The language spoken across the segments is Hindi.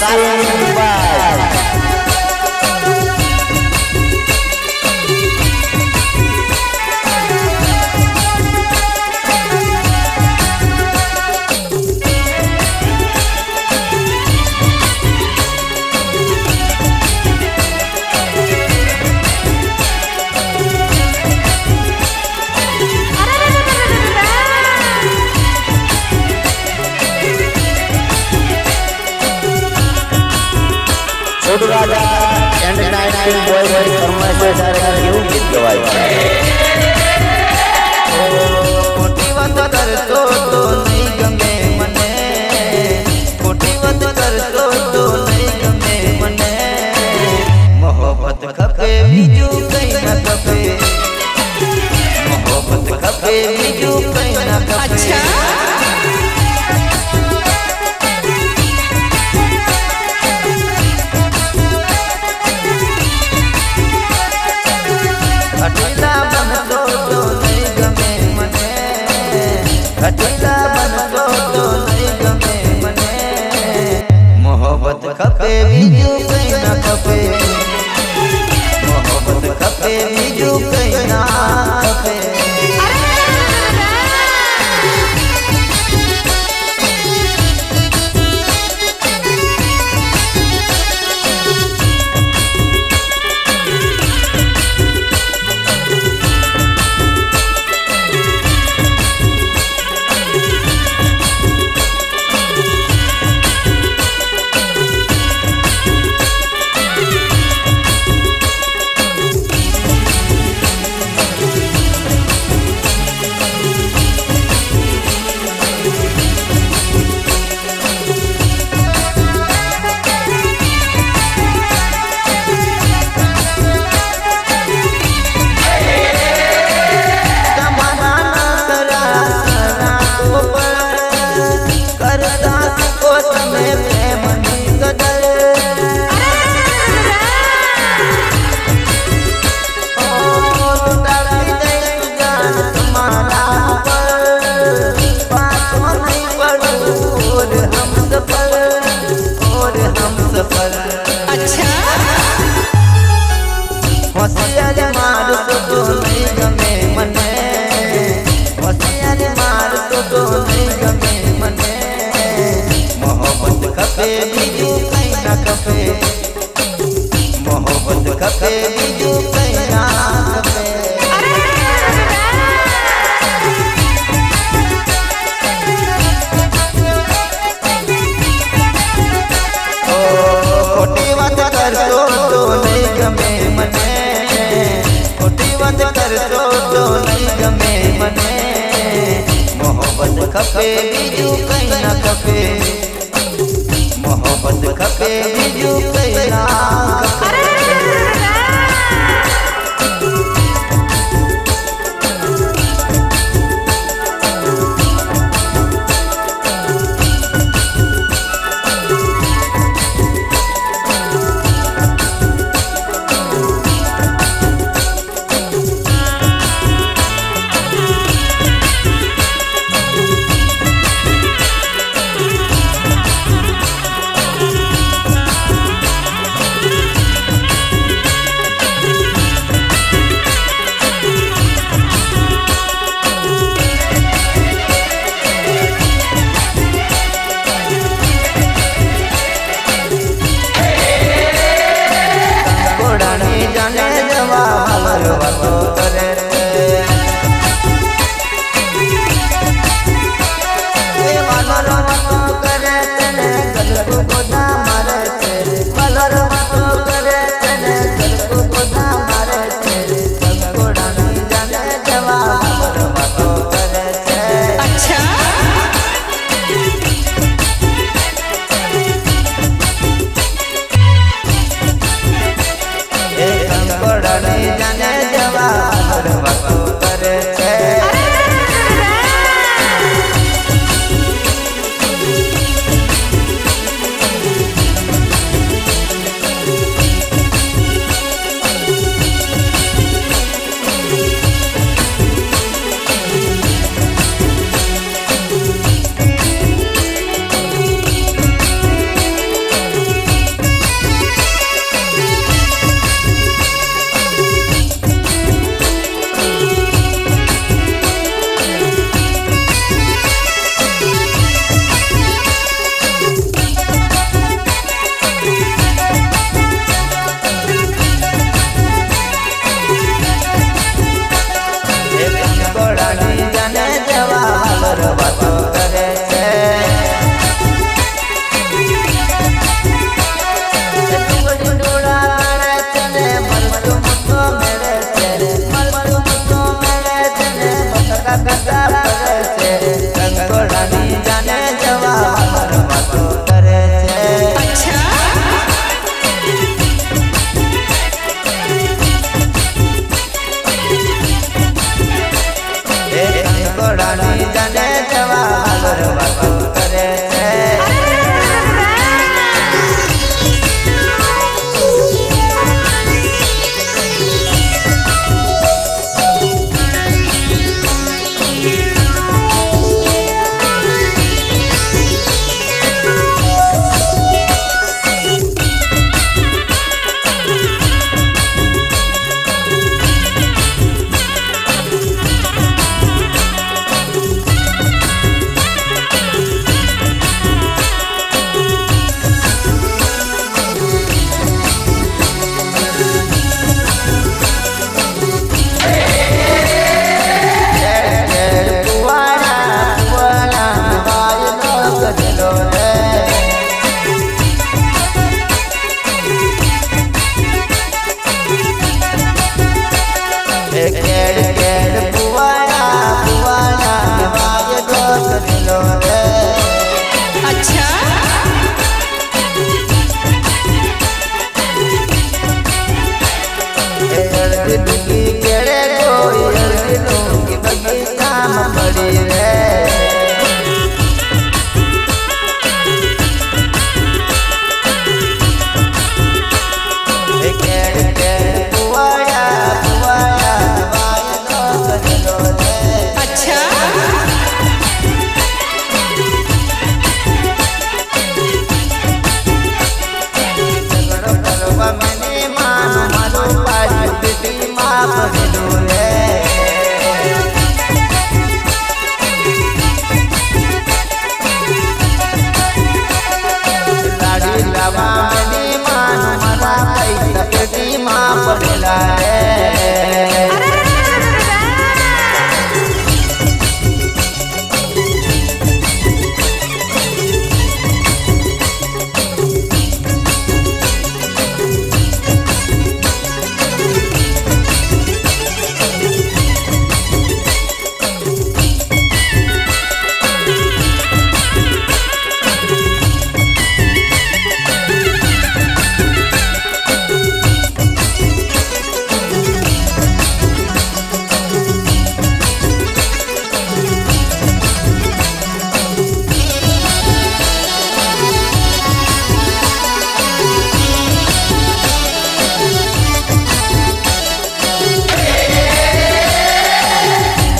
छोटू राजा एंड 19 बॉय फरमाइश से सारे क्यों गीत गवाए कोटी वत कर तो नहीं गमे मने कोटी वत कर तो नहीं गमे मने मोहब्बत खपे बीजू कहीं ना खपे मोहब्बत खपे बीजू कहीं ना खपे। अच्छा खटीला बन तो नहीं गमे मने खटीला बन तो नहीं गमे मने मोहब्बत खपे बीजू कहीं ना खपे मोहब्बत खपे बीजू कहीं ना खपे। अच्छा होशियार मार तो नहीं गमे मने होशियार मार तो नहीं गमे मने मोहब्बत खपे बीजू कहीं ना खपे मोहब्बत खपे बीजू कहीं ना खपे। खोटी बात कर तो नहीं गमे मने खोटी बात कर तो नहीं गमे मने मोहब्बत खपे बीजू कहीं ना खपे मोहब्बत खपे बीजू कहीं ना खपे।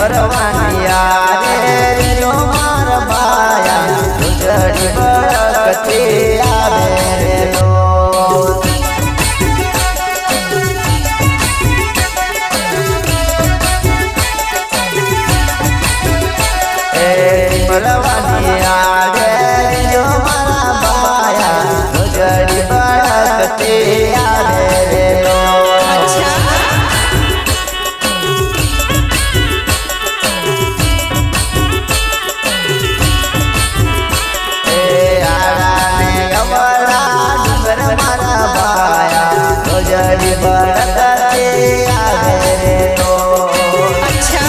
परवानिया रे जो मार बाया गुजरी बड़कती आवे रे लो परवानिया रे जो मार बाया गुजरी बड़कती आवे रे लो गुजरी बड़कती आवे रे लो अच्छा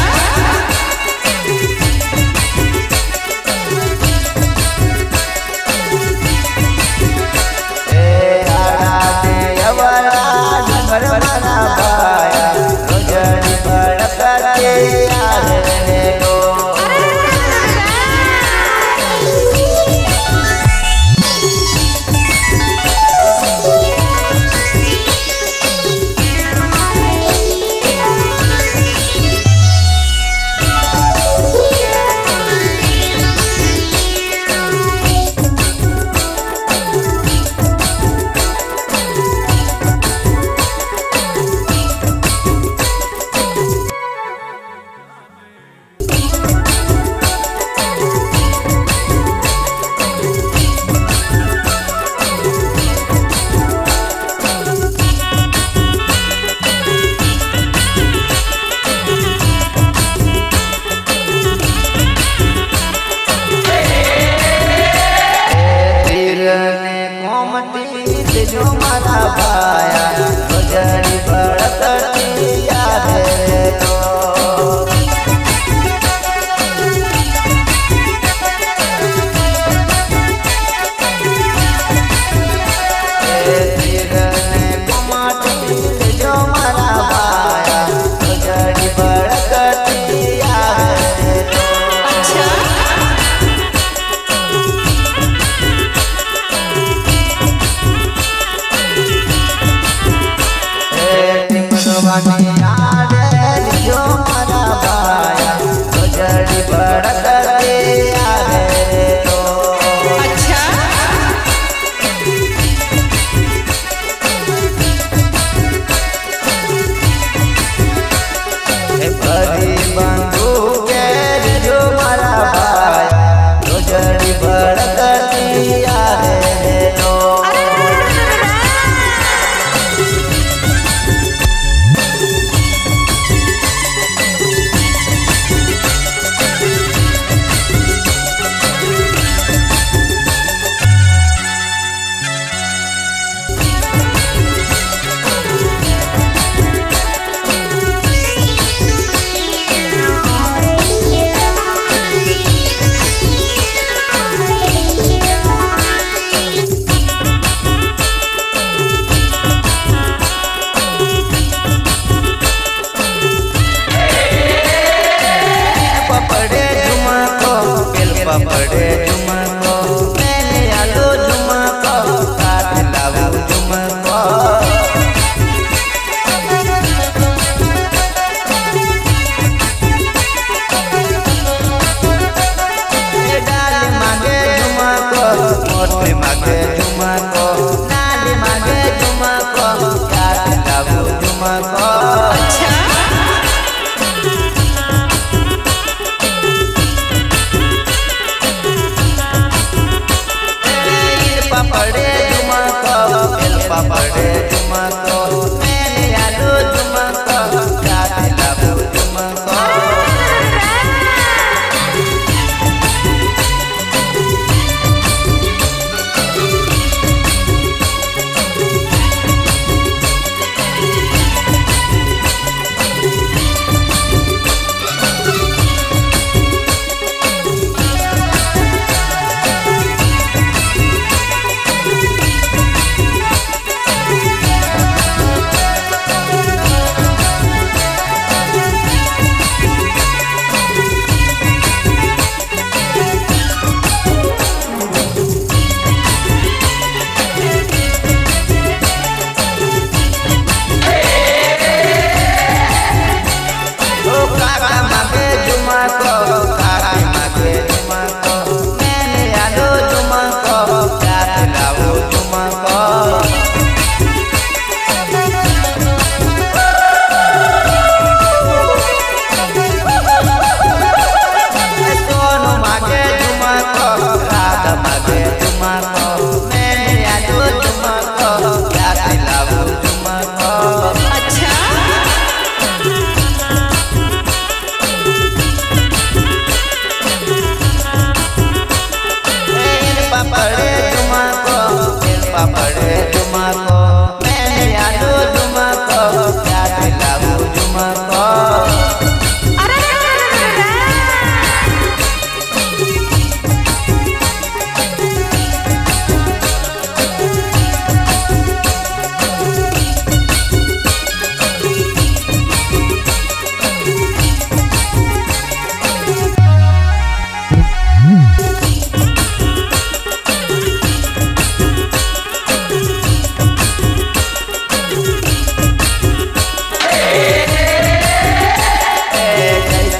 गुजरी बड़कती आवे रे लो जो मारा पाया गुजरी बड़कती आवे रे लो जो मारा पाया गुजरी बड़कती आवे रे लो अच्छा परवानिया रे जो मारा बाया गुजरी बड़कती आवे रे लो अच्छा भरी बंधु के जो मारा बाया गुजरी बड़कती आवे रे लो पपड़े झुमको मैंने आलो झुमको काट लाऊ झुमको डाल मांगे झुमको मोटे मांगे झुमको नाल मांगे झुमको काट लाऊ झुमको अच्छा पपड़े झुमको पपड़े झुमको मैंने आलो झुमको काट लाऊ झुमको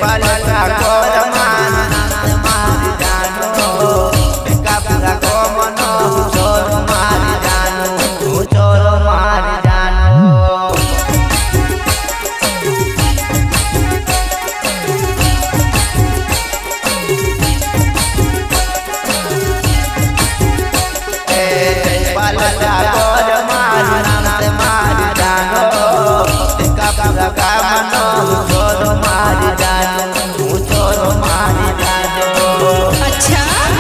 पालका कोर मान मार जानो भिका पूरा को मनो चोर मार जानो चोर मार जानो पालका कोर मान मार जानो भिका पूरा का मनो चोर मार जानो चोर मार जानो अच्छा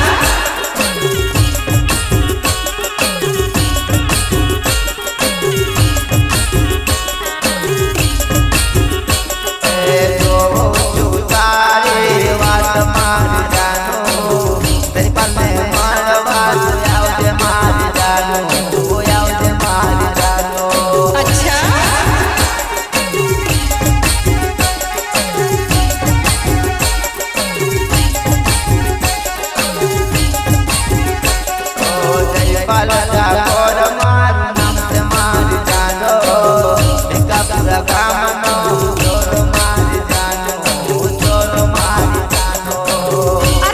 पालका कोर मार नाम से मार जानो भिका पूरा का मनो चोर मार जानो चोर मार जानो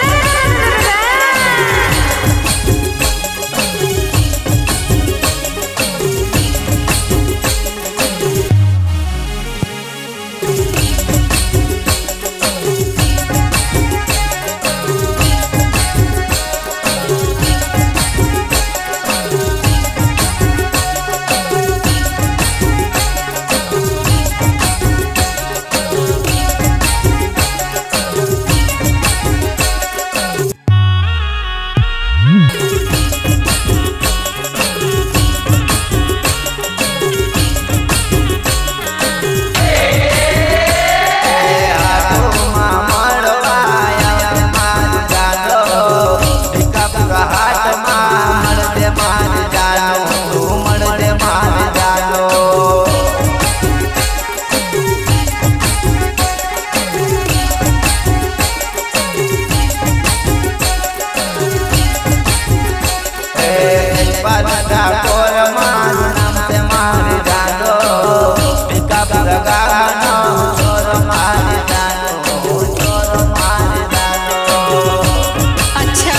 पालका कोर मान नाम से मार जानो भिका पूरा का मनो चोर मार जानो चोर मार जानो अच्छा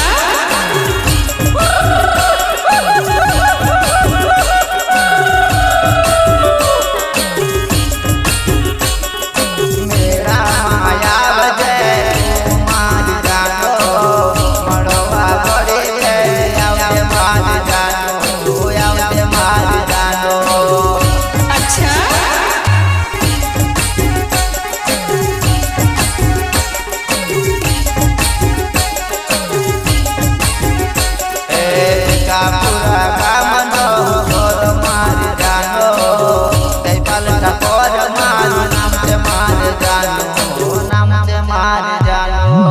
मेरा माया बजे मार जानो मड़वा बड़े आवते मार जानो आवते मार जानो अच्छा भिका पूरा का मनो चोर मार जानो पालका कोर मान नाम से मार जानो नाम से मार जानो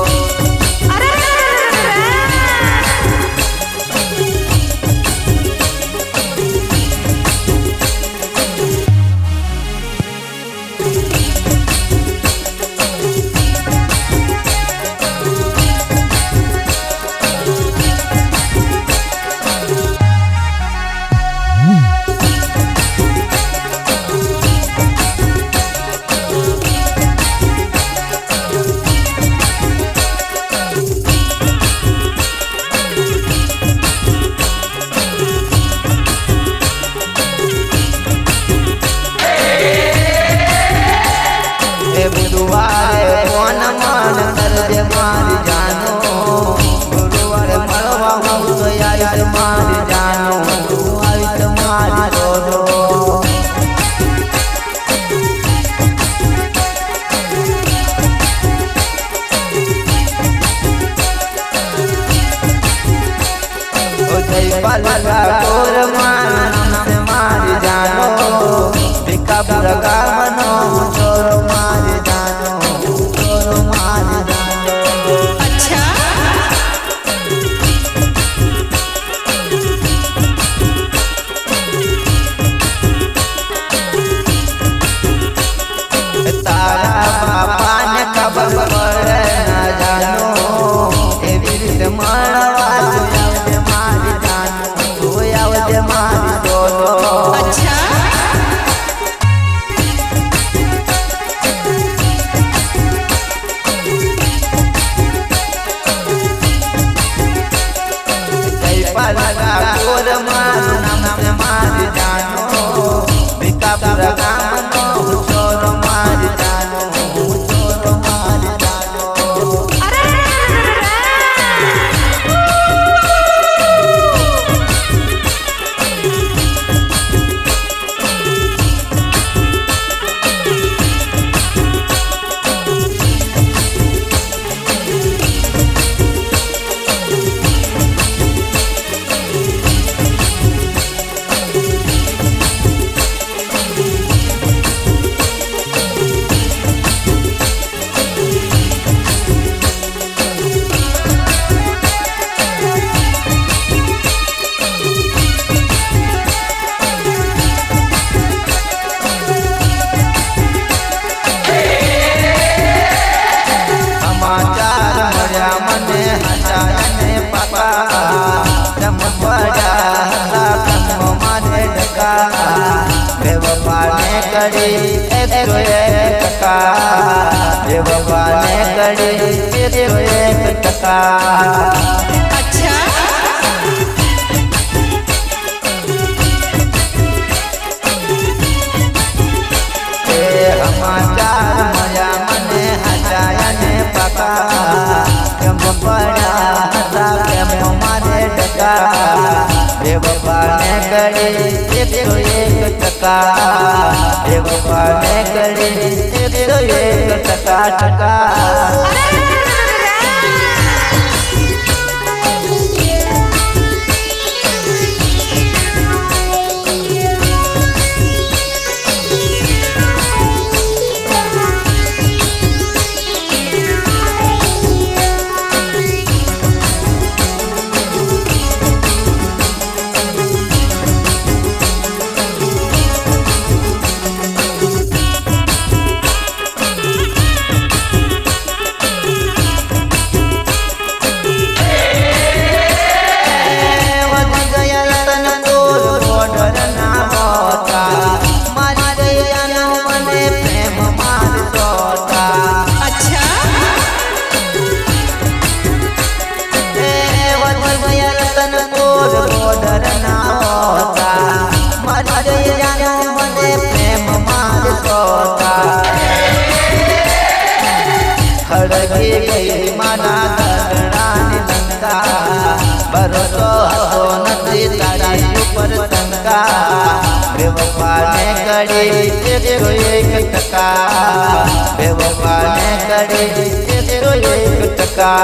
बुधवारे कौन मान कर दे मार जानो गुरुवारे मरवा हम तो यार मार जानो आई तो मार दो पालका कोर मान नाम से मार जानो भिका पूरा का मनो चोर मार जानो चोर मार जानो अच्छा तारा बापा ने खबर पड़े न जानो ए वीर मरवा आवते मार जानो आवते मार दो अच्छा कड़ी 101 टका। अच्छा समाचार मया मने हटाया ने पका केम पड़ा हता केम मारे टका बेवफा ने कड़ी 101 टका बेवफा ने कड़ी 101 टका। खड़गी गई माना दरडानी लंका भरोसो हसो नदी तारी ऊपर शंका बेवफा ने कड़ी 101 टका बेवफा ने कड़ी 101 टका।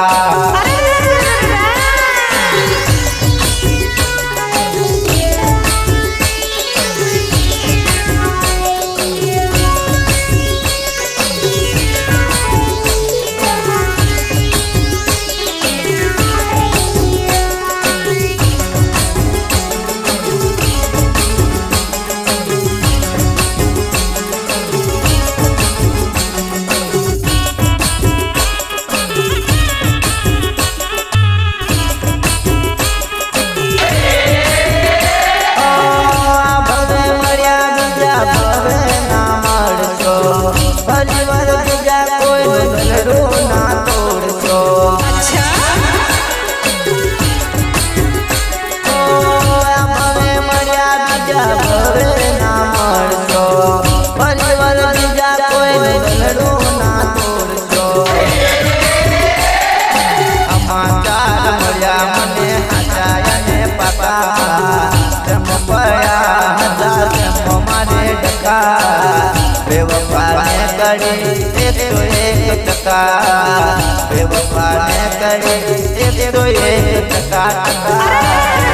बेवफा ने कड़ी 101 टका बेवफा ने कड़ी 101 टका।